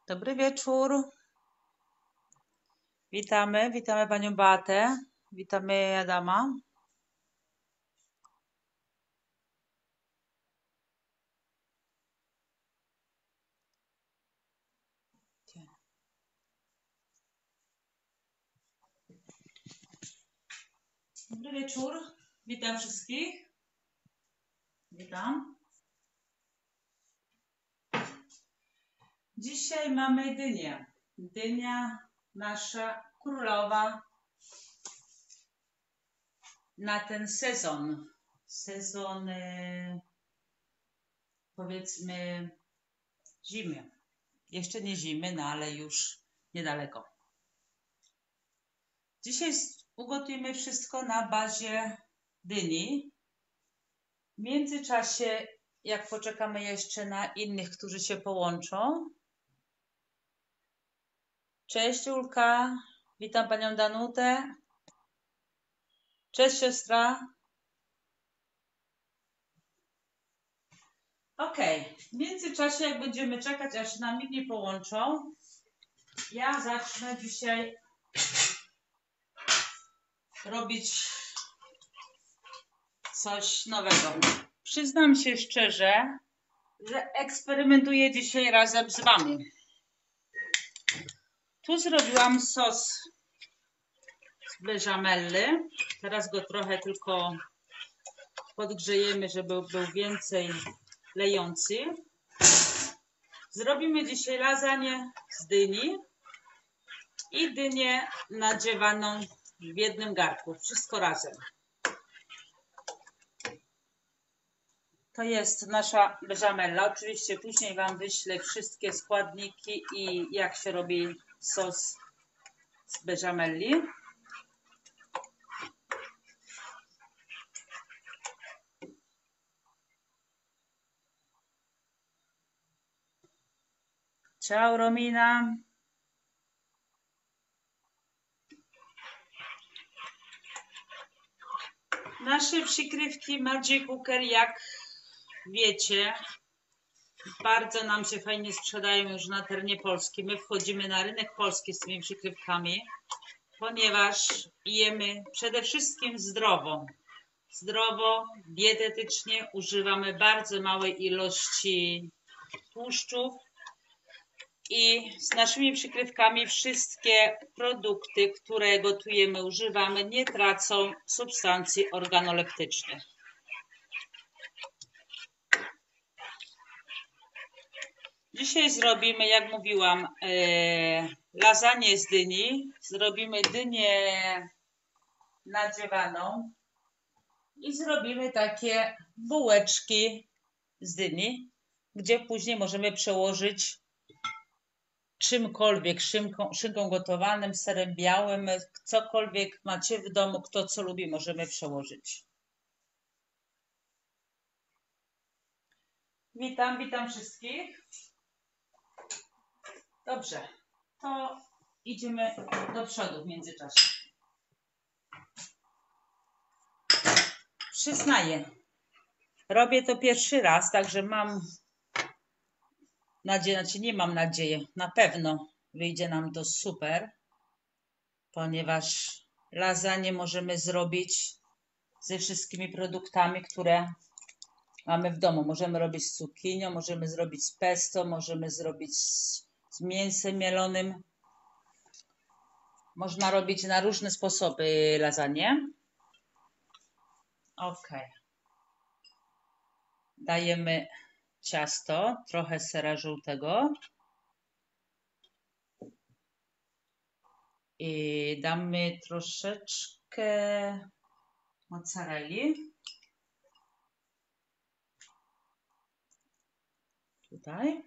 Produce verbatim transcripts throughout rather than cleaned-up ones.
Dobry wieczór. Witamy, witamy Panią Beatę. Witamy Adama. Dobry wieczór. Witam wszystkich. Witam. Dzisiaj mamy dynię. Dynia nasza królowa na ten sezon. Sezon e, powiedzmy zimy. Jeszcze nie zimy, no ale już niedaleko. Dzisiaj ugotujemy wszystko na bazie dyni. W międzyczasie, jak poczekamy jeszcze na innych, którzy się połączą. Cześć Julka, witam Panią Danutę. Cześć siostra. Ok, w międzyczasie, jak będziemy czekać, aż się nam inni połączą, ja zacznę dzisiaj robić coś nowego. Przyznam się szczerze, że eksperymentuję dzisiaj razem z Wami. Tu zrobiłam sos z beżamelly. Teraz go trochę tylko podgrzejemy, żeby był więcej lejący. Zrobimy dzisiaj lasagne z dyni i dynię nadziewaną w jednym garnku. Wszystko razem. To jest nasza beżamella. Oczywiście później Wam wyślę wszystkie składniki i jak się robi sos z beżamelli. Ciao Romina. Nasze przykrywki Magic Cooker, jak wiecie, bardzo nam się fajnie sprzedają już na terenie Polski. My wchodzimy na rynek polski z tymi przykrywkami, ponieważ jemy przede wszystkim zdrowo. Zdrowo, dietetycznie, używamy bardzo małej ilości tłuszczów i z naszymi przykrywkami wszystkie produkty, które gotujemy, używamy, nie tracą substancji organoleptycznych. Dzisiaj zrobimy, jak mówiłam, e, lasagne z dyni. Zrobimy dynię nadziewaną i zrobimy takie bułeczki z dyni, gdzie później możemy przełożyć czymkolwiek, szynką, szynką gotowanym, serem białym, cokolwiek macie w domu, kto co lubi, możemy przełożyć. Witam, witam wszystkich. Dobrze, to idziemy do przodu w międzyczasie. Przyznaję, robię to pierwszy raz, także mam nadzieję, znaczy nie mam nadziei, na pewno wyjdzie nam to super, ponieważ lasagne możemy zrobić ze wszystkimi produktami, które mamy w domu. Możemy robić z cukinią, możemy zrobić z pesto, możemy zrobić z, z mięsem mielonym. Można robić na różne sposoby lasagne. Ok. Dajemy ciasto, trochę sera żółtego. I damy troszeczkę mozzarelli. Tutaj.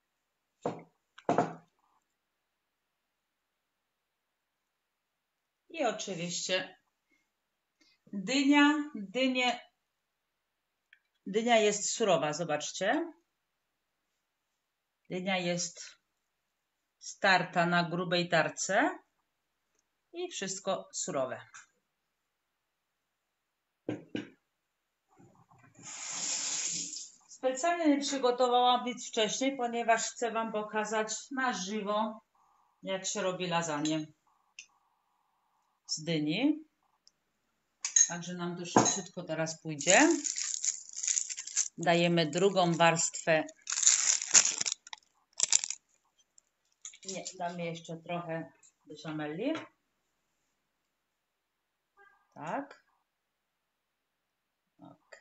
I oczywiście dynia. Dynie, dynia jest surowa, zobaczcie. Dynia jest starta na grubej tarce i wszystko surowe. Specjalnie nie przygotowałam nic wcześniej, ponieważ chcę Wam pokazać na żywo, jak się robi lasagne z dyni. Także nam to szybciutko teraz pójdzie. Dajemy drugą warstwę. Nie, damy jeszcze trochę beczamelli. Tak. Ok.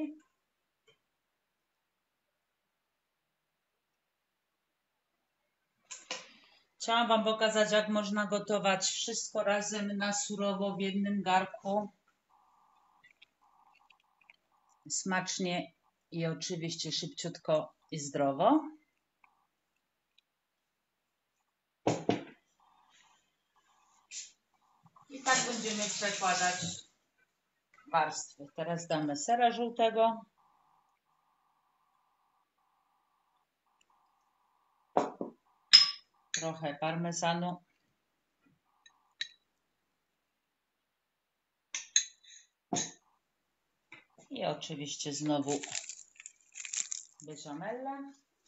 Chciałam Wam pokazać, jak można gotować wszystko razem na surowo w jednym garku. Smacznie i oczywiście szybciutko i zdrowo. I tak będziemy przekładać warstwy. Teraz damy sera żółtego. Trochę parmezanu. I oczywiście znowu bechamelle.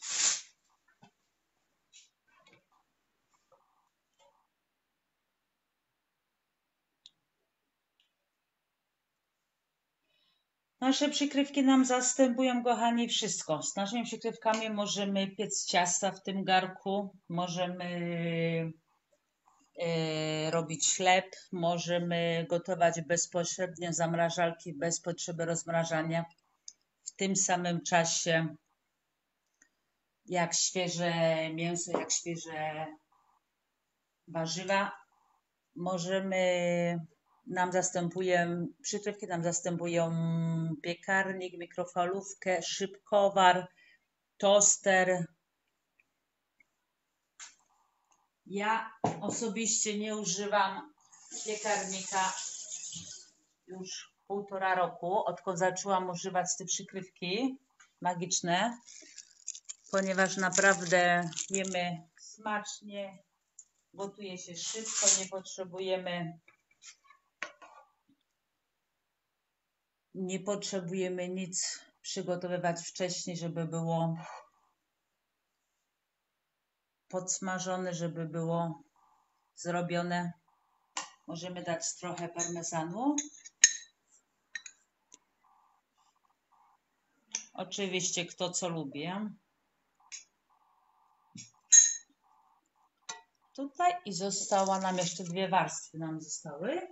Nasze przykrywki nam zastępują, kochani, wszystko. Z naszymi przykrywkami możemy piec ciasta w tym garku, możemy yy, robić chleb, możemy gotować bezpośrednio z zamrażalki, bez potrzeby rozmrażania. W tym samym czasie jak świeże mięso, jak świeże warzywa. Możemy, nam zastępują, przykrywki nam zastępują piekarnik, mikrofalówkę, szybkowar, toster. Ja osobiście nie używam piekarnika już półtora roku, odkąd zaczęłam używać te przykrywki magiczne, ponieważ naprawdę jemy smacznie, gotuje się szybko, nie potrzebujemy nie potrzebujemy nic przygotowywać wcześniej, żeby było podsmażone, żeby było zrobione. Możemy dać trochę parmezanu. Oczywiście kto co lubi. Tutaj i została nam jeszcze dwie warstwy nam zostały.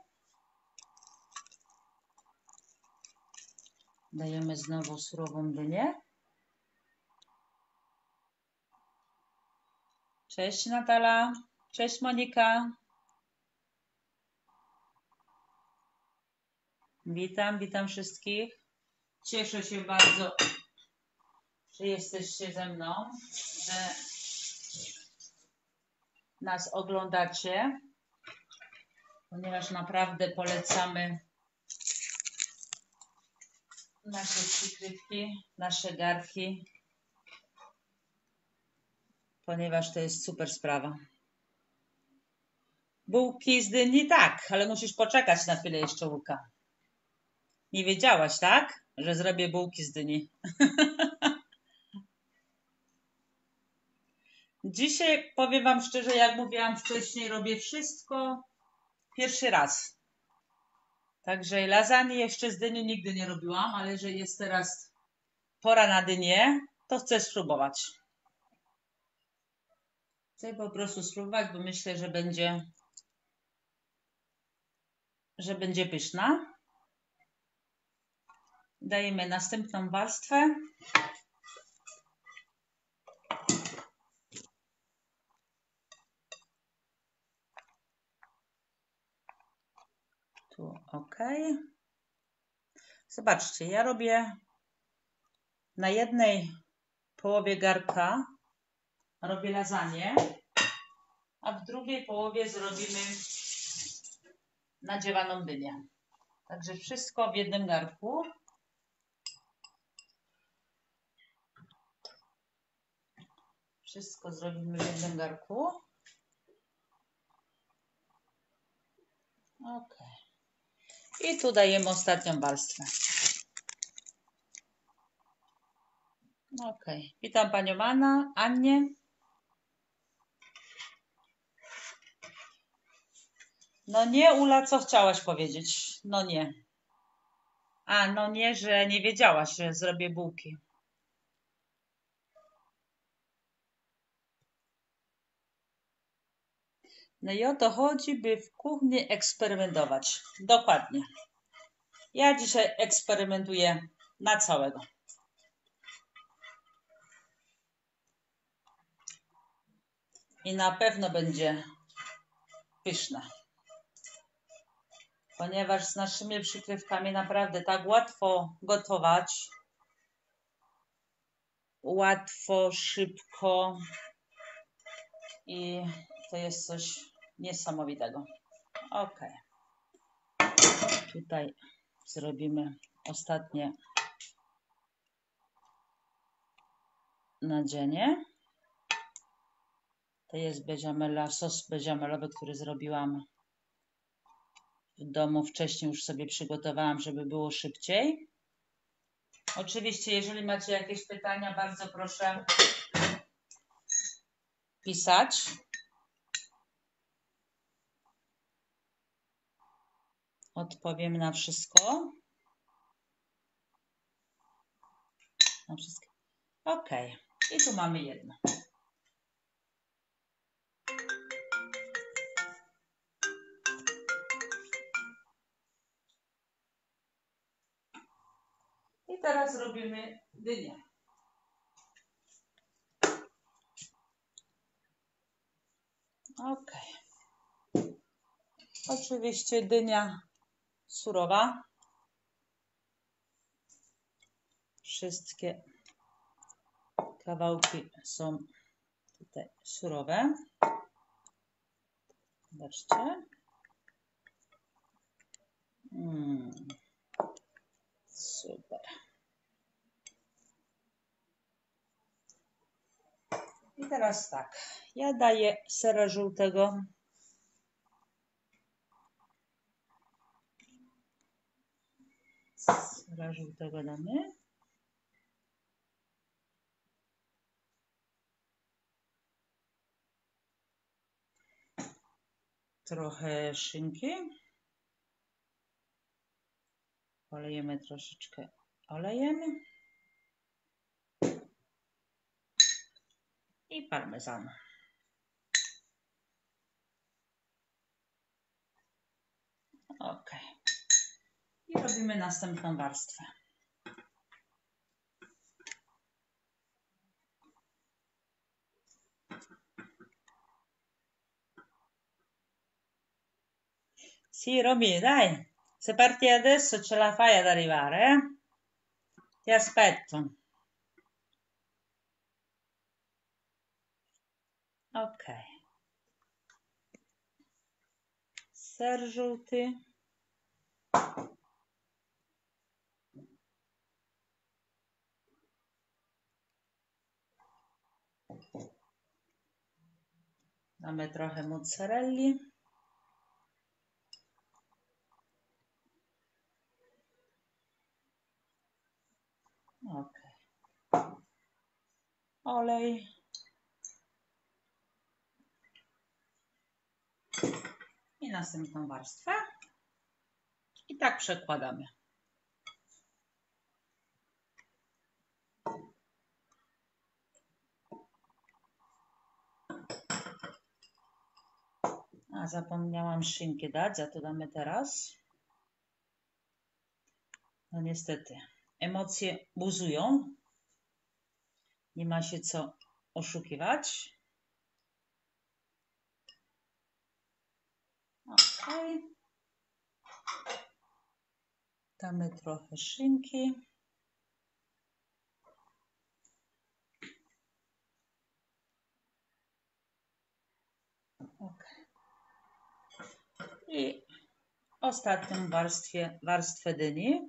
Dajemy znowu surową dynię. Cześć Natala. Cześć Monika. Witam, witam wszystkich. Cieszę się bardzo, że jesteście ze mną, że nas oglądacie, ponieważ naprawdę polecamy nasze przykrywki, nasze garki, ponieważ to jest super sprawa. Bułki z dyni tak, ale musisz poczekać na chwilę jeszcze, Łuka. Nie wiedziałaś, tak? Że zrobię bułki z dyni. Dzisiaj powiem Wam szczerze, jak mówiłam wcześniej, robię wszystko pierwszy raz. Także lasagne jeszcze z dyni nigdy nie robiłam, ale że jest teraz pora na dynię, to chcę spróbować. Chcę po prostu spróbować, bo myślę, że będzie, że będzie pyszna. Dajemy następną warstwę. Tu ok. Zobaczcie, ja robię na jednej połowie garka robię lasagne, a w drugiej połowie zrobimy nadziewaną dynię. Także wszystko w jednym garku. Wszystko zrobimy w jednym garku. Ok. I tu dajemy ostatnią warstwę. Okej. Okay. Witam Panią Anna, Annie. No nie, Ula, co chciałaś powiedzieć? No nie. A, no nie, że nie wiedziałaś, że zrobię bułki. No i o to chodzi, by w kuchni eksperymentować. Dokładnie. Ja dzisiaj eksperymentuję na całego. I na pewno będzie pyszne. Ponieważ z naszymi przykrywkami naprawdę tak łatwo gotować. Łatwo, szybko. I to jest coś niesamowitego. Ok. Tutaj zrobimy ostatnie nadzienie. To jest bechamela, sos bechamelowy, który zrobiłam w domu. Wcześniej już sobie przygotowałam, żeby było szybciej. Oczywiście, jeżeli macie jakieś pytania, bardzo proszę pisać. Odpowiem na wszystko. Na wszystko. Ok. I tu mamy jedno. I teraz robimy dynię. Ok. Oczywiście dynia surowa. Wszystkie kawałki są tutaj surowe. Zobaczcie. Mm, super. I teraz tak. Ja daję sera żółtego. Sera żółtego damy. Trochę szynki. Polejemy troszeczkę olejem. I parmezan. Ok. I robimy następną warstwę. Sì, Roby, dai. Se parti adesso ce la fai ad arrivare, eh? Ti aspetto. Ok. Ser żółty. Mamy trochę mozzarelli. Ok. Olej. I następną warstwę. I tak przekładamy. A zapomniałam szynkę dać, za to damy teraz. No niestety, emocje buzują. Nie ma się co oszukiwać. Ok. Damy trochę szynki. Ok. I ostatnią warstwę, warstwę dyni.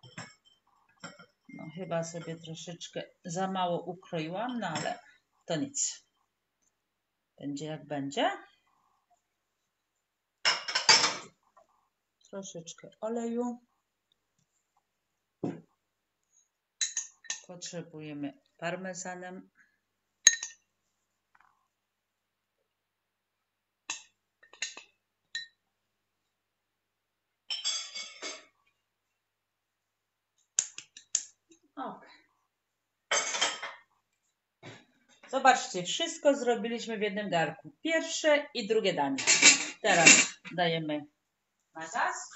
No chyba sobie troszeczkę za mało ukroiłam, no ale to nic. Będzie jak będzie. Troszeczkę oleju. Potrzebujemy parmesanem. Ok. Zobaczcie, wszystko zrobiliśmy w jednym garnku. Pierwsze i drugie danie. Teraz dajemy na gaz.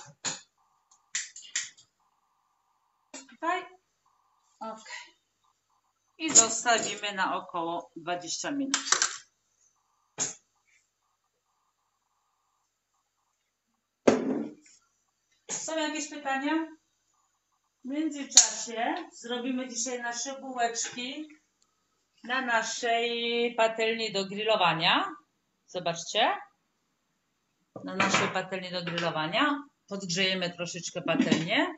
Tutaj. Ok. I zostawimy na około dwadzieścia minut. Są jakieś pytania? W międzyczasie zrobimy dzisiaj nasze bułeczki na naszej patelni do grillowania. Zobaczcie. Na naszej patelni do grillowania. Podgrzejemy troszeczkę patelnię.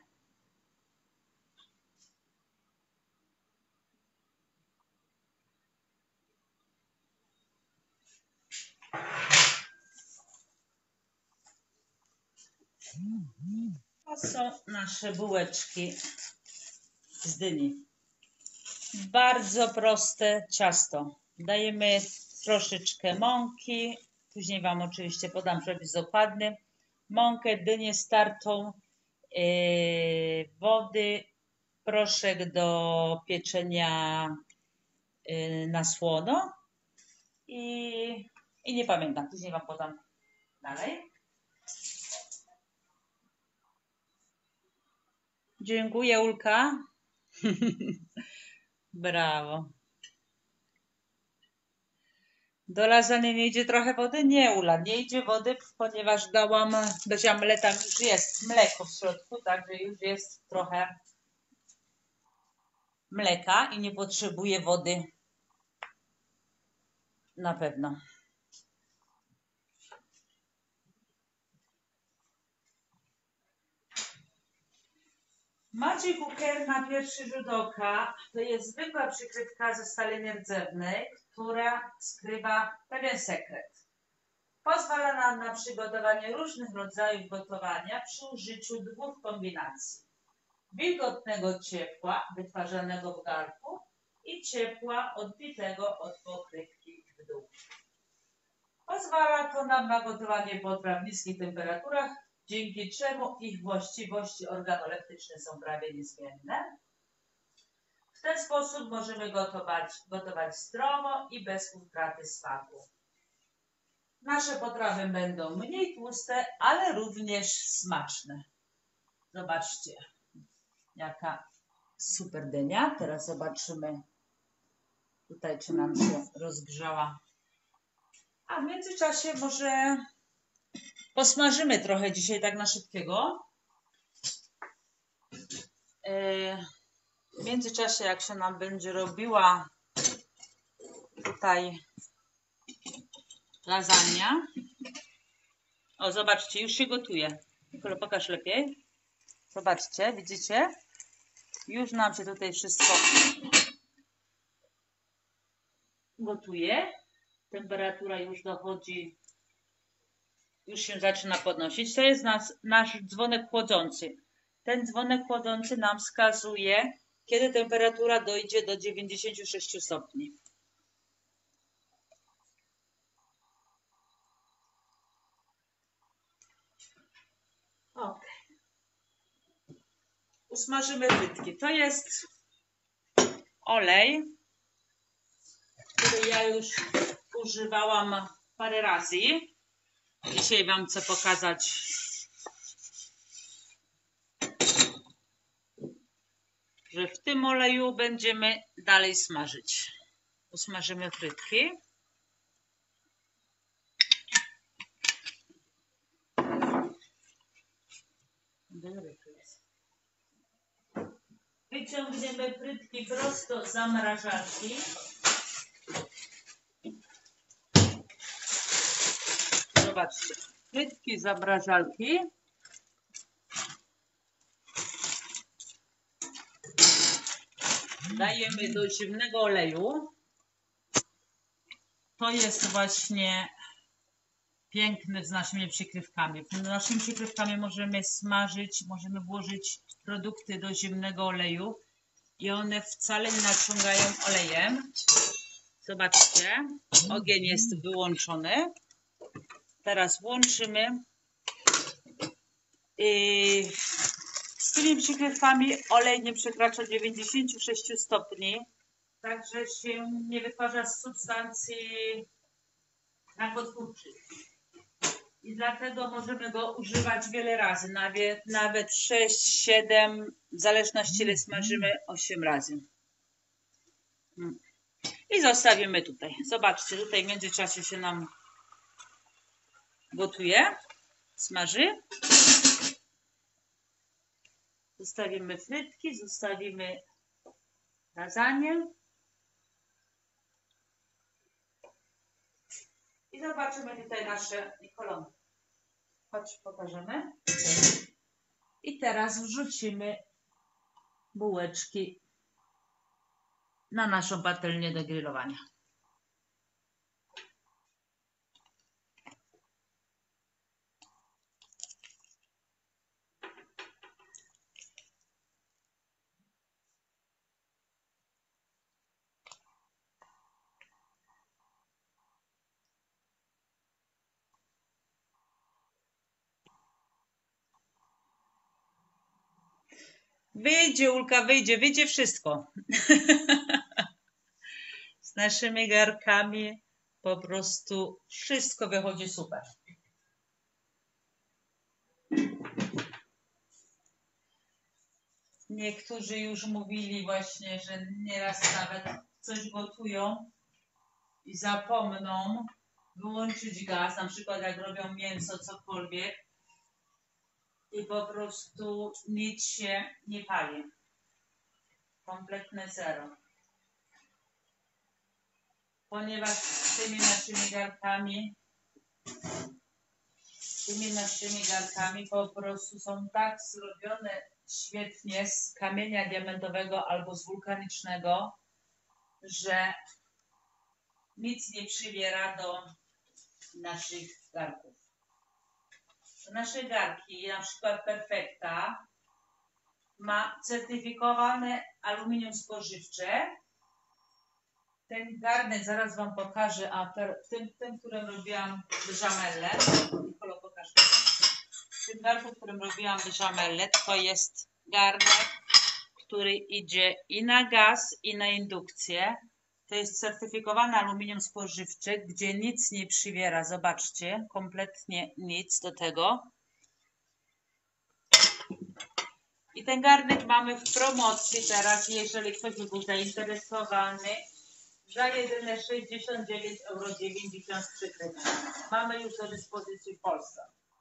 To są nasze bułeczki z dyni. Bardzo proste ciasto. Dajemy troszeczkę mąki. Później Wam oczywiście podam przepis dokładny. Mąkę, dynię startą, yy, wody, proszek do pieczenia yy, na słono i, i nie pamiętam. Później Wam podam dalej. Dziękuję, Ulka. Brawo. Do lasagne nie idzie trochę wody? Nie, Ula, nie idzie wody, ponieważ dałam do ziamle, tam już jest mleko w środku, także już jest trochę mleka i nie potrzebuje wody na pewno. Magic Cooker na pierwszy rzut oka to jest zwykła przykrywka ze stali nierdzewnej, która skrywa pewien sekret. Pozwala nam na przygotowanie różnych rodzajów gotowania przy użyciu dwóch kombinacji. Wilgotnego ciepła wytwarzanego w garnku i ciepła odbitego od pokrywki w dół. Pozwala to nam na gotowanie potraw w niskich temperaturach, dzięki czemu ich właściwości organoleptyczne są prawie niezmienne. W ten sposób możemy gotować, gotować zdrowo i bez utraty smaku. Nasze potrawy będą mniej tłuste, ale również smaczne. Zobaczcie, jaka super dynia. Teraz zobaczymy tutaj, czy nam się rozgrzała. A w międzyczasie może posmażymy trochę dzisiaj tak na szybkiego. W międzyczasie, jak się nam będzie robiła tutaj lasagna. O, zobaczcie, już się gotuje. Nikolo, pokaż lepiej. Zobaczcie, widzicie? Już nam się tutaj wszystko gotuje. Temperatura już dochodzi, już się zaczyna podnosić. To jest nas, nasz dzwonek chłodzący. Ten dzwonek chłodzący nam wskazuje, kiedy temperatura dojdzie do dziewięćdziesięciu sześciu stopni. Ok. Usmażymy frytki. To jest olej, który ja już używałam parę razy. Dzisiaj Wam chcę pokazać, że w tym oleju będziemy dalej smażyć. Usmażymy frytki. Wyciągniemy frytki prosto z zamrażarki. Zobaczcie, frytki z zamrażarki. Dajemy do zimnego oleju. To jest właśnie piękne z naszymi przykrywkami. Naszymi przykrywkami możemy smażyć, możemy włożyć produkty do zimnego oleju i one wcale nie naciągają olejem. Zobaczcie, ogień jest wyłączony. Teraz włączymy. I z tymi przykrywkami olej nie przekracza dziewięćdziesiąt sześć stopni, także się nie wytwarza substancji rakotwórczych. I dlatego możemy go używać wiele razy, nawet, nawet sześć, siedem, w zależności ile smażymy, osiem razy. I zostawimy tutaj. Zobaczcie, tutaj w międzyczasie się nam gotuje, smaży. Zostawimy frytki, zostawimy lasagne. I zobaczymy tutaj nasze Nikolony. Chodź, pokażemy. I teraz wrzucimy bułeczki na naszą patelnię do grillowania. Wyjdzie, Ulka, wyjdzie, wyjdzie wszystko. Z naszymi garkami po prostu wszystko wychodzi super. Niektórzy już mówili właśnie, że nieraz nawet coś gotują i zapomną wyłączyć gaz, na przykład jak robią mięso, cokolwiek, i po prostu nic się nie pali. Kompletne zero. Ponieważ z tymi naszymi garkami, z tymi naszymi garkami po prostu są tak zrobione świetnie z kamienia diamentowego albo z wulkanicznego, że nic nie przybiera do naszych garków. Nasze garki, na przykład Perfekta, ma certyfikowane aluminium spożywcze. Ten garnek zaraz Wam pokażę, a w tym, tym, którym robiłam bechamelle, Nikolo, pokaż. W tym garnku, w którym robiłam bechamelle, to jest garnek, który idzie i na gaz, i na indukcję. To jest certyfikowane aluminium spożywcze, gdzie nic nie przywiera. Zobaczcie, kompletnie nic do tego. I ten garnek mamy w promocji teraz, jeżeli ktoś by był zainteresowany, za jedyne sześćdziesiąt dziewięć dziewięćdziesiąt euro przykrywki. Mamy już do dyspozycji w Polsce.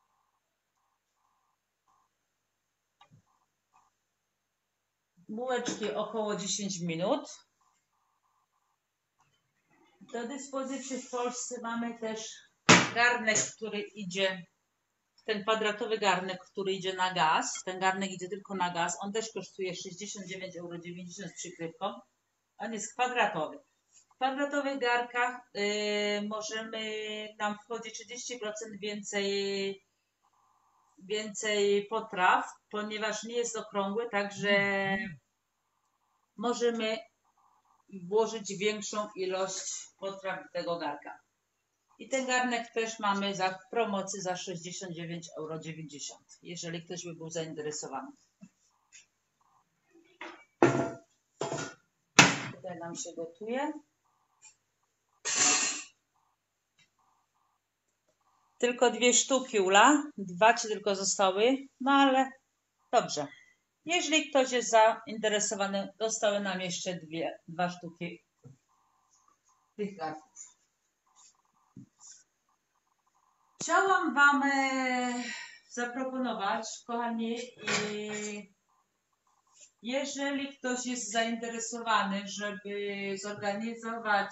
Bułeczki około dziesięć minut. Do dyspozycji w Polsce mamy też garnek, który idzie, ten kwadratowy garnek, który idzie na gaz. Ten garnek idzie tylko na gaz. On też kosztuje sześćdziesiąt dziewięć dziewięćdziesiąt euro z przykrywką. On jest kwadratowy. W kwadratowych garkach yy, możemy, tam wchodzi trzydzieści procent więcej, więcej potraw, ponieważ nie jest okrągły, także możemy włożyć większą ilość potraw do tego garka. I ten garnek też mamy za, w promocji za sześćdziesiąt dziewięć dziewięćdziesiąt euro, jeżeli ktoś by był zainteresowany. Tutaj nam się gotuje. Tylko dwie sztuki, Ula. Dwa ci tylko zostały. No ale dobrze. Jeżeli ktoś jest zainteresowany, zostały nam jeszcze dwie, dwa sztuki tych garnków. Chciałam Wam zaproponować, kochani, jeżeli ktoś jest zainteresowany, żeby zorganizować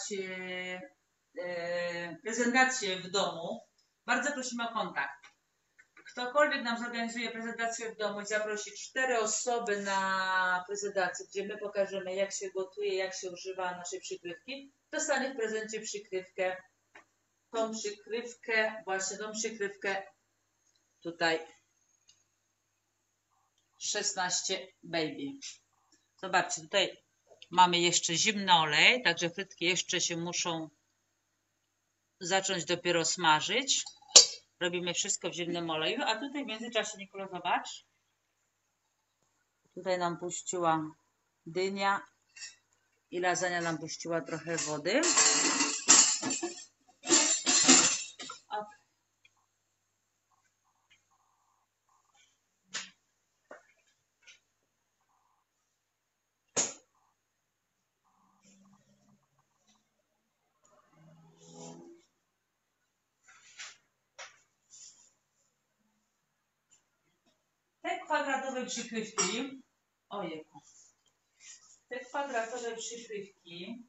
prezentację w domu, bardzo prosimy o kontakt. Ktokolwiek nam zorganizuje prezentację w domu i zaprosi cztery osoby na prezentację, gdzie my pokażemy, jak się gotuje, jak się używa naszej przykrywki, dostanie w prezencie przykrywkę, tą przykrywkę, właśnie tą przykrywkę tutaj szesnaście Baby. Zobaczcie, tutaj mamy jeszcze zimny olej, także frytki jeszcze się muszą zacząć dopiero smażyć. Robimy wszystko w zimnym oleju, a tutaj w międzyczasie, Nikola, zobacz. Tutaj nam puściła dynia i lasagna nam puściła trochę wody. Te kwadratowe przykrywki, ojejku, te kwadratowe przykrywki,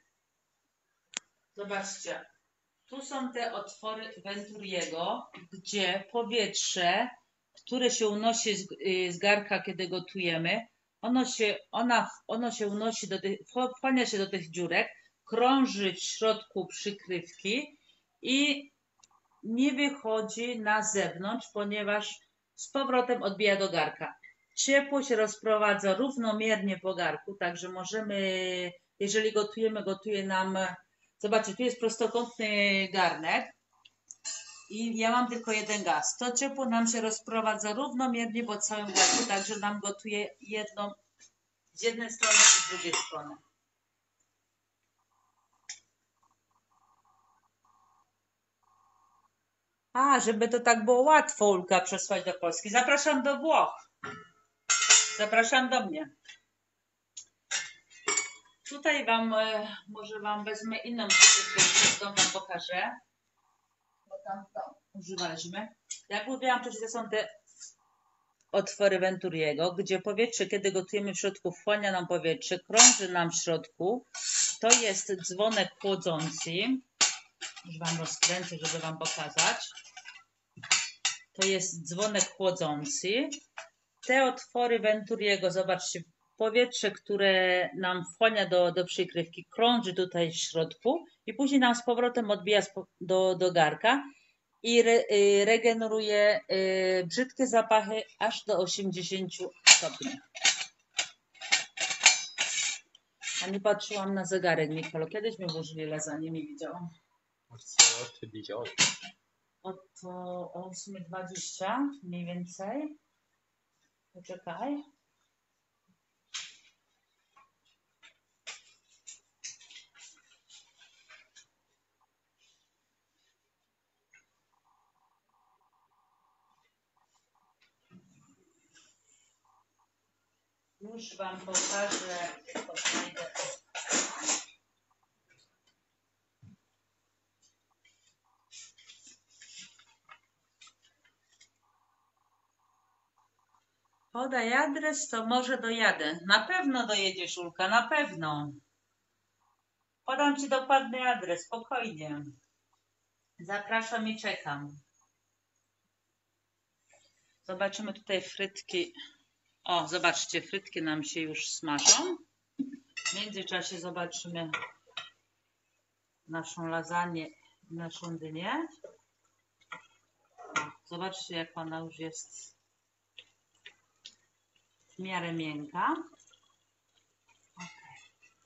zobaczcie, tu są te otwory Venturiego, gdzie powietrze, które się unosi z, z garka, kiedy gotujemy, ono się, ona, ono się unosi do tych, wchłania się do tych dziurek, krąży w środku przykrywki i nie wychodzi na zewnątrz, ponieważ z powrotem odbija do garka. Ciepło się rozprowadza równomiernie po garku, także możemy, jeżeli gotujemy, gotuje nam, zobaczcie, tu jest prostokątny garnek i ja mam tylko jeden gaz. To ciepło nam się rozprowadza równomiernie po całym garku, także nam gotuje jedną, z jednej strony i z drugiej strony. A, żeby to tak było łatwo, Ulka, przesłać do Polski. Zapraszam do Włoch. Zapraszam do mnie. Tutaj wam, może wam wezmę inną przykrywkę, wam pokażę. Bo tam to używaliśmy. Jak mówiłam, to są te otwory Venturiego, gdzie powietrze, kiedy gotujemy w środku, wchłania nam powietrze, krąży nam w środku. To jest dzwonek chłodzący. Już wam rozkręcę, żeby wam pokazać. To jest dzwonek chłodzący. Te otwory Venturiego, zobaczcie, powietrze, które nam wchłania do, do przykrywki, krąży tutaj w środku i później nam z powrotem odbija do, do garka i re, y, regeneruje y, brzydkie zapachy aż do osiemdziesięciu stopni. A nie patrzyłam na zegarek, Nikolo. Kiedyś mi włożyli lasagne, nie widziałam. Oto osiem dwadzieścia mniej więcej. Poczekaj. Już wam pokażę, to znajdę. Podaj adres, to może dojadę. Na pewno dojedziesz, Ulka, na pewno. Podam ci dokładny adres, spokojnie. Zapraszam i czekam. Zobaczymy tutaj frytki. O, zobaczcie, frytki nam się już smażą. W międzyczasie zobaczymy naszą lasagne, naszą dynię. Zobaczcie, jak ona już jest w miarę miękka. Okay.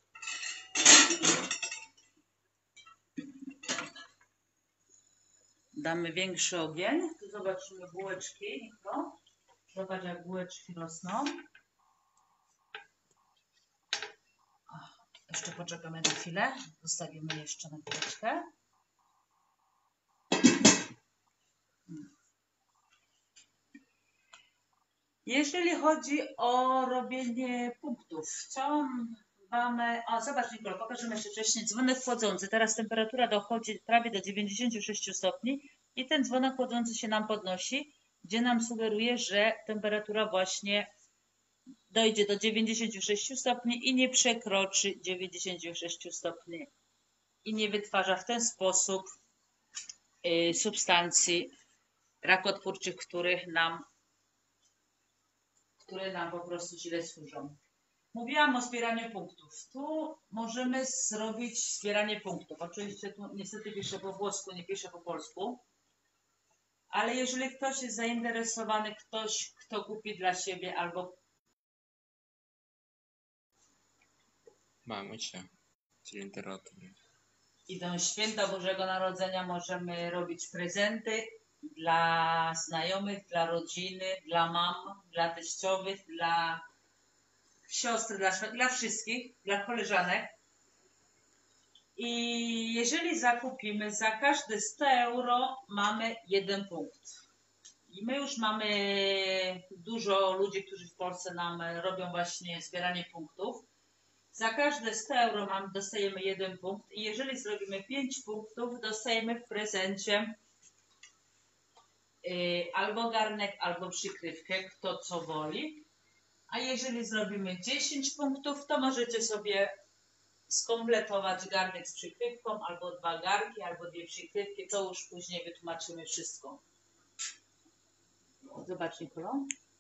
Damy większy ogień. Tu zobaczymy bułeczki. Zobacz, jak bułeczki rosną. O, jeszcze poczekamy na chwilę. Zostawimy jeszcze na chwileczkę. Jeżeli chodzi o robienie punktów, chciałam wam... O, zobacz, Nicole, pokażemy jeszcze wcześniej dzwonek chłodzący. Teraz temperatura dochodzi prawie do dziewięćdziesięciu sześciu stopni i ten dzwonek chłodzący się nam podnosi, gdzie nam sugeruje, że temperatura właśnie dojdzie do dziewięćdziesięciu sześciu stopni i nie przekroczy dziewięćdziesięciu sześciu stopni i nie wytwarza w ten sposób y, substancji rakotwórczych, których nam które nam po prostu źle służą. Mówiłam o zbieraniu punktów. Tu możemy zrobić zbieranie punktów. Oczywiście tu niestety piszę po włosku, nie piszę po polsku. Ale jeżeli ktoś jest zainteresowany, ktoś, kto kupi dla siebie albo Mamy cię. Температуры. Idą święta Bożego Narodzenia, możemy robić prezenty dla znajomych, dla rodziny, dla mam, dla teściowych, dla siostr, dla, dla wszystkich, dla koleżanek. I jeżeli zakupimy za każde sto euro, mamy jeden punkt. I my już mamy dużo ludzi, którzy w Polsce nam robią właśnie zbieranie punktów. Za każde sto euro mam, dostajemy jeden punkt i jeżeli zrobimy pięć punktów, dostajemy w prezencie yy, albo garnek, albo przykrywkę, kto co woli. A jeżeli zrobimy dziesięć punktów, to możecie sobie skompletować garnek z przykrywką, albo dwa garnki, albo dwie przykrywki. To już później wytłumaczymy wszystko. Zobacz, Nikolo.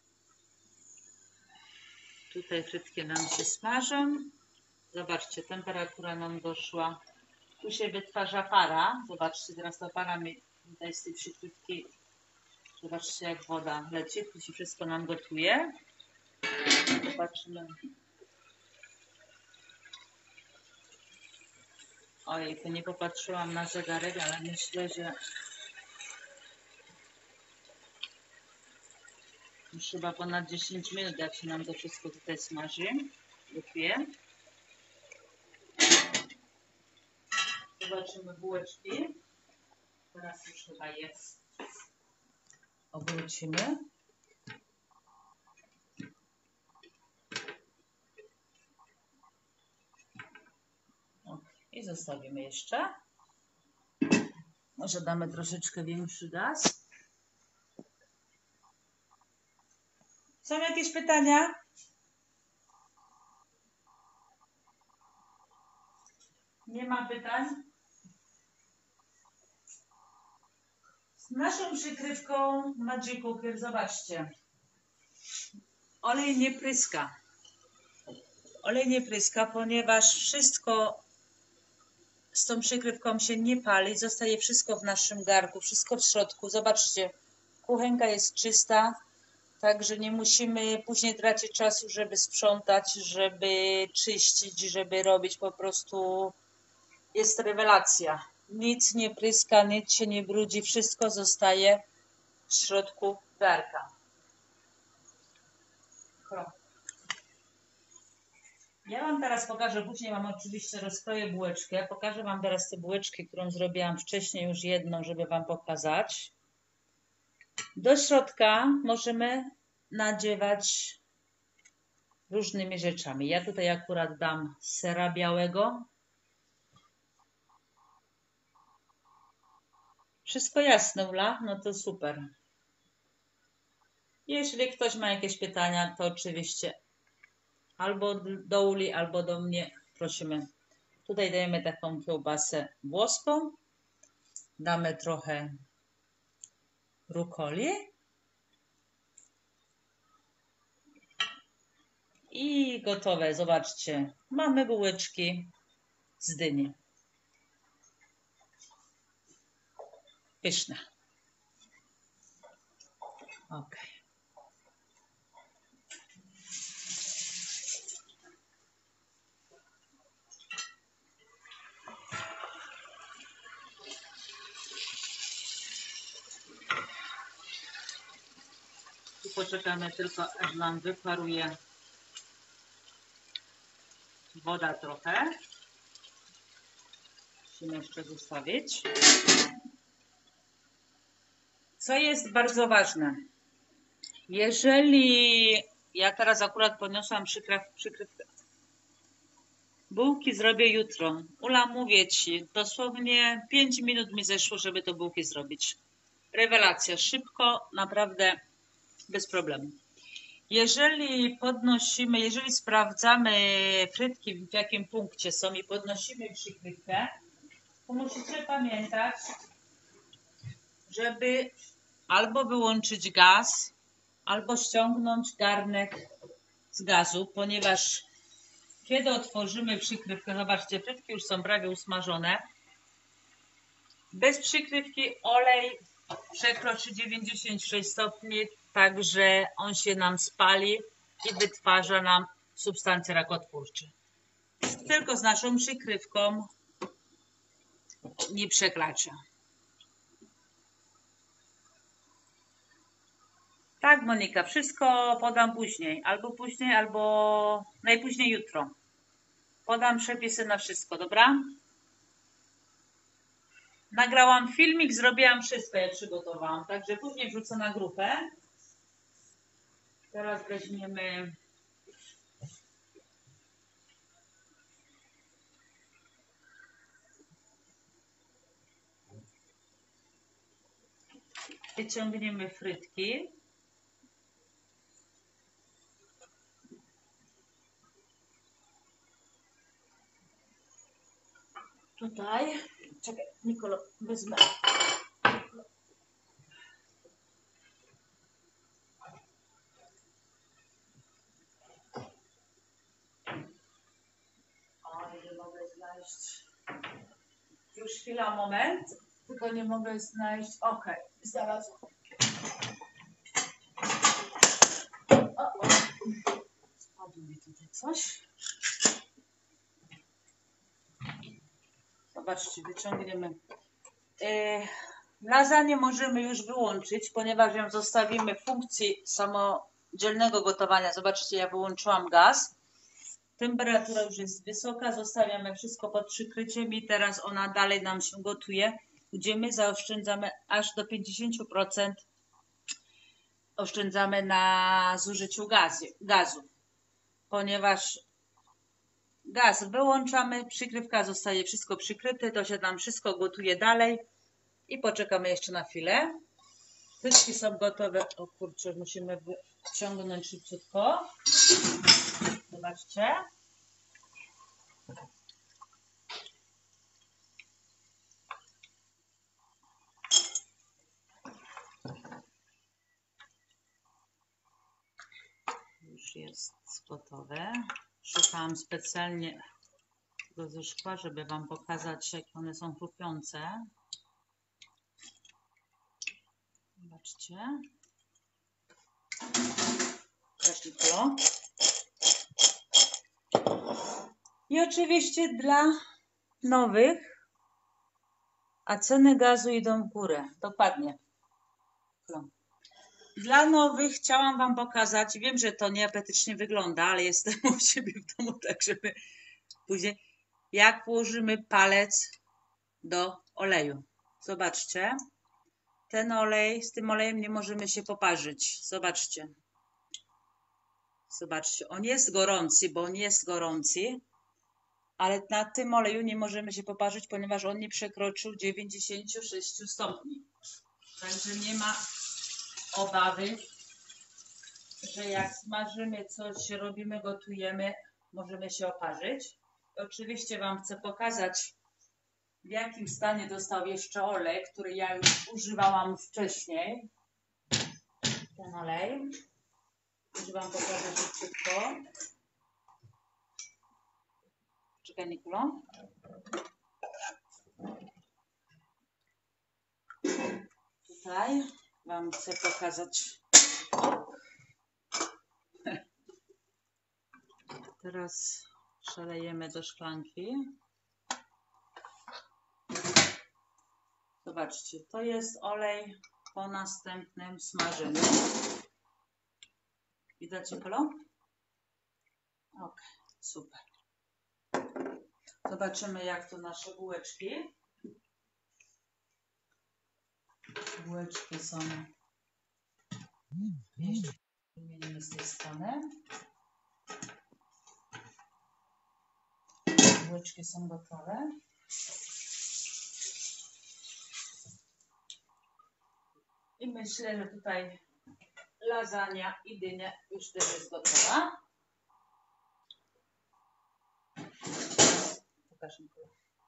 Tutaj frytki nam się smażą. Zobaczcie, temperatura nam doszła. Tu się wytwarza para. Zobaczcie, teraz ta para mi tutaj z tej przykrywki. Zobaczcie, jak woda leci. Tu się wszystko nam gotuje. Zobaczymy. Ojej, to nie popatrzyłam na zegarek, ale myślę, że już chyba ponad dziesięć minut, jak się nam to wszystko tutaj smaży. Gotuje. Zobaczymy bułeczki. Teraz już chyba jest. Obrócimy. I zostawimy jeszcze. Może damy troszeczkę większy gaz. Są jakieś pytania? Nie ma pytań? Z naszą przykrywką Magic Cooker, zobaczcie. Olej nie pryska. Olej nie pryska, ponieważ wszystko z tą przykrywką się nie pali. Zostaje wszystko w naszym garnku, wszystko w środku. Zobaczcie, kuchenka jest czysta, także nie musimy później tracić czasu, żeby sprzątać, żeby czyścić, żeby robić. Po prostu jest rewelacja. Nic nie pryska, nic się nie brudzi, wszystko zostaje w środku garnka. Ja Wam teraz pokażę, później Wam oczywiście rozkroję bułeczkę. Pokażę Wam teraz te bułeczki, którą zrobiłam wcześniej już jedną, żeby Wam pokazać. Do środka możemy nadziewać różnymi rzeczami. Ja tutaj akurat dam sera białego. Wszystko jasne, Ula? No to super. Jeśli ktoś ma jakieś pytania, to oczywiście albo do Uli, albo do mnie prosimy. Tutaj dajemy taką kiełbasę włoską. Damy trochę rukoli. I gotowe, zobaczcie. Mamy bułeczki z dyni. Pyszne. Ok. Tu poczekamy tylko, aż nam wyparuje woda trochę. Musimy jeszcze zostawić. Co jest bardzo ważne? Jeżeli ja teraz akurat podniosłam przykrywkę. Bułki zrobię jutro. Ula, mówię Ci, dosłownie pięć minut mi zeszło, żeby to bułki zrobić. Rewelacja, szybko, naprawdę bez problemu. Jeżeli podnosimy, jeżeli sprawdzamy frytki, w jakim punkcie są i podnosimy przykrywkę, to musicie pamiętać, żeby albo wyłączyć gaz, albo ściągnąć garnek z gazu, ponieważ kiedy otworzymy przykrywkę, zobaczcie, frytki już są prawie usmażone. Bez przykrywki olej przekroczy dziewięćdziesiąt sześć stopni, także on się nam spali i wytwarza nam substancje rakotwórcze. tylko z naszą przykrywką nie przekracza. Tak, Monika, wszystko podam później. Albo później, albo najpóźniej jutro. Podam przepisy na wszystko, dobra? Nagrałam filmik, zrobiłam wszystko, jak przygotowałam. Także później wrzucę na grupę. Teraz weźmiemy... Wyciągniemy frytki. Tutaj. Czekaj, Nikolo, wezmę. O, nie mogę znaleźć. Już chwila, moment. Tylko nie mogę znaleźć. Okej, okay, znalazłam. O, o. Spadło mi tutaj coś. Zobaczcie, wyciągniemy. Yy, lasagne możemy już wyłączyć, ponieważ ją zostawimy w funkcji samodzielnego gotowania. Zobaczcie, ja wyłączyłam gaz. Temperatura już jest wysoka, zostawiamy wszystko pod przykryciem i teraz ona dalej nam się gotuje, gdzie my zaoszczędzamy aż do pięćdziesięciu procent oszczędzamy na zużyciu gazu, gazu, ponieważ gaz wyłączamy, przykrywka zostaje wszystko przykryte, to się nam wszystko gotuje dalej i poczekamy jeszcze na chwilę. Wszystkie są gotowe. O kurczę, musimy wyciągnąć szybciutko. Zobaczcie. Już jest gotowe. Szukałam specjalnie tego ze szkła, żeby Wam pokazać, jak one są chrupiące. Zobaczcie. Szybko. I oczywiście dla nowych, a ceny gazu idą w górę. Dokładnie. Dla nowych chciałam Wam pokazać, wiem, że to nieapetycznie wygląda, ale jestem u siebie w domu, tak żeby później, jak włożymy palec do oleju. Zobaczcie. Ten olej, z tym olejem nie możemy się poparzyć. Zobaczcie. Zobaczcie, on jest gorący, bo on jest gorący, ale na tym oleju nie możemy się poparzyć, ponieważ on nie przekroczył dziewięćdziesięciu sześciu stopni. Także nie ma obawy, że jak smażymy coś, robimy, gotujemy, możemy się oparzyć. Oczywiście Wam chcę pokazać, w jakim stanie dostał jeszcze olej, który ja już używałam wcześniej. Ten olej. Już Wam pokażę szybciutko. Czekaj, Nikulo. Tutaj Wam chcę pokazać. Teraz przelejemy do szklanki. Zobaczcie, to jest olej po następnym smażeniu. Widać kolor? Ok, super. Zobaczymy, jak to nasze bułeczki. Bułeczki są. Jeszcze wymienimy z tej strony. Bułeczki są gotowe. I myślę, że tutaj lasagna i dynia już też jest gotowa. Pokaż mi.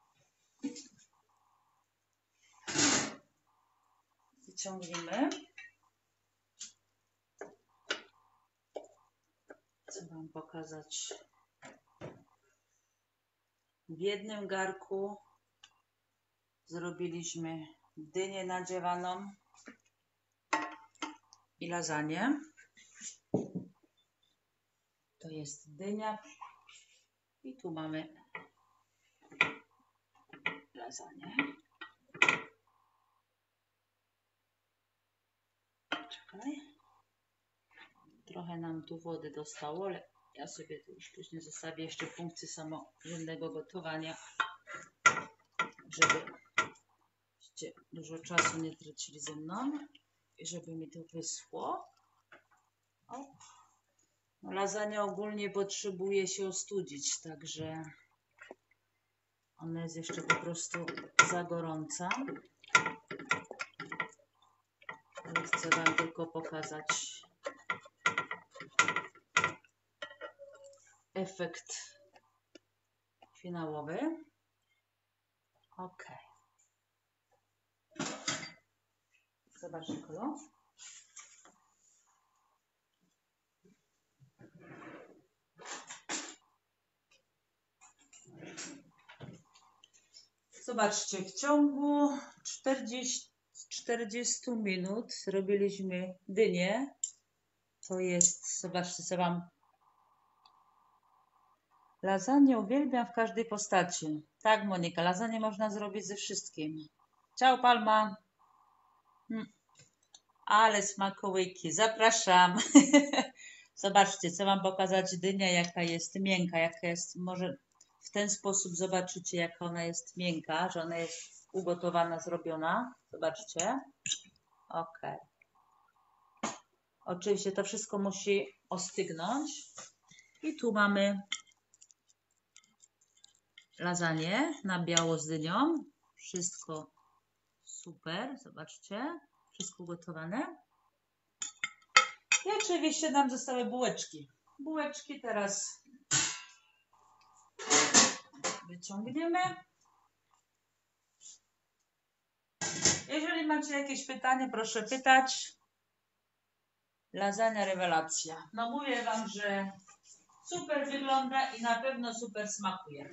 Wyciągniemy. Chcę Wam pokazać. W jednym garku zrobiliśmy dynię nadziewaną i lasagne. To jest dynia I tu mamy lasagne. Czekaj. Trochę nam tu wody dostało, ale ja sobie tu już później zostawię jeszcze funkcję samodzielnego gotowania, żeby dużo czasu nie tracili ze mną i żeby mi to wyschło. O. No, lasagna ogólnie potrzebuje się ostudzić, także ona jest jeszcze po prostu za gorąca. Ale chcę Wam tylko pokazać efekt finałowy. Ok. Zobaczcie kolor. Zobaczcie, w ciągu czterdziestu minut zrobiliśmy dynię. To jest, zobaczcie, co Wam. Lasagne uwielbiam w każdej postaci. Tak, Monika, lasagne można zrobić ze wszystkim. Ciao, Palma. Hmm. Ale smakołyki, zapraszam. Zobaczcie, chcę Wam pokazać dynię, jaka jest miękka, jaka jest, może w ten sposób zobaczycie, jaka ona jest miękka, że ona jest ugotowana, zrobiona. Zobaczcie. Ok. Oczywiście to wszystko musi ostygnąć. I tu mamy lasagne na biało z dynią. Wszystko super, zobaczcie. Wszystko ugotowane. I oczywiście nam zostały bułeczki. Bułeczki teraz wyciągniemy. Jeżeli macie jakieś pytanie, proszę pytać. Lasagna rewelacja. No mówię Wam, że super wygląda i na pewno super smakuje.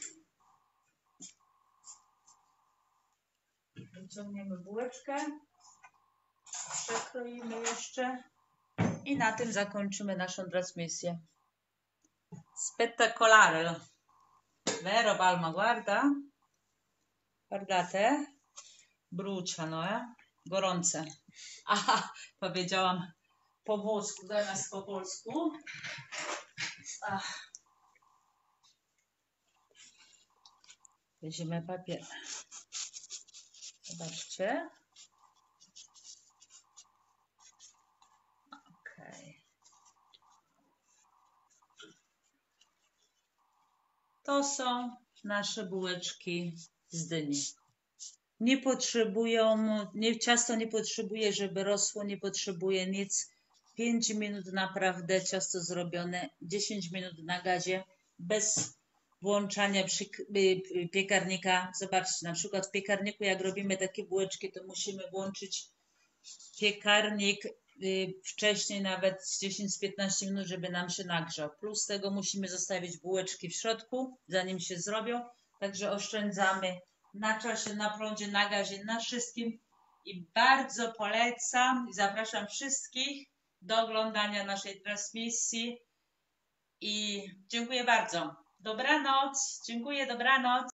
Wyciągniemy bułeczkę. Przekroimy jeszcze. I na tym zakończymy naszą trasmissię. Spettacolare. Vero, Palma, guarda. Guardate. Bruciano, eh? Gorące. Aha, powiedziałam po włosku zamiast po polsku. Ach. Weźmiemy papier. Zobaczcie. Okej. To są nasze bułeczki z dyni. Nie potrzebują, nie, ciasto nie potrzebuje, żeby rosło, nie potrzebuje nic. pięć minut naprawdę ciasto zrobione, dziesięć minut na gazie, bez włączania przy, y, piekarnika. Zobaczcie, na przykład w piekarniku, jak robimy takie bułeczki, to musimy włączyć piekarnik y, wcześniej, nawet dziesięć do piętnastu minut, żeby nam się nagrzał. Plus tego musimy zostawić bułeczki w środku, zanim się zrobią. Także oszczędzamy na czasie, na prądzie, na gazie, na wszystkim. I bardzo polecam i zapraszam wszystkich do oglądania naszej transmisji. I dziękuję bardzo. Dobranoc. Dziękuję, dobranoc.